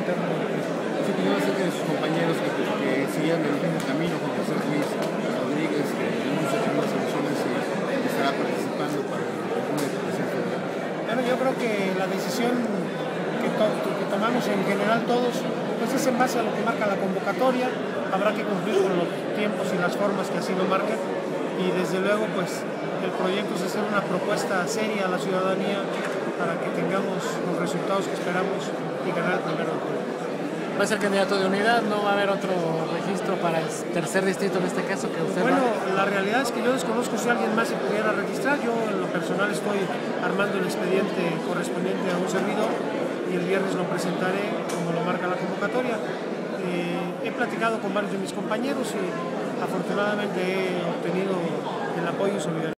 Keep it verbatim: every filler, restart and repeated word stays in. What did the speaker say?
interno, su opinión acerca de sus compañeros que, que siguen el mismo camino, como José Luis Rodríguez, que anuncia que en unas elecciones eh, estará participando para alguna diputación federal. Bueno, yo creo que la decisión que, to que tomamos en general todos, pues es en base a lo que marca la convocatoria. Habrá que cumplir con los tiempos y las formas que así lo marcan, y desde luego pues el proyecto es hacer una propuesta seria a la ciudadanía para que tengamos los resultados que esperamos y ganar el primero de julio. Va a ser candidato de unidad, no va a haber otro registro para el tercer distrito en este caso que usted Bueno, va. la realidad es que yo desconozco si alguien más se pudiera registrar. Yo en lo personal estoy armando el expediente correspondiente a un servidor y el viernes lo presentaré como lo marca la convocatoria. Eh, he platicado con varios de mis compañeros y afortunadamente he obtenido el apoyo y solidaridad.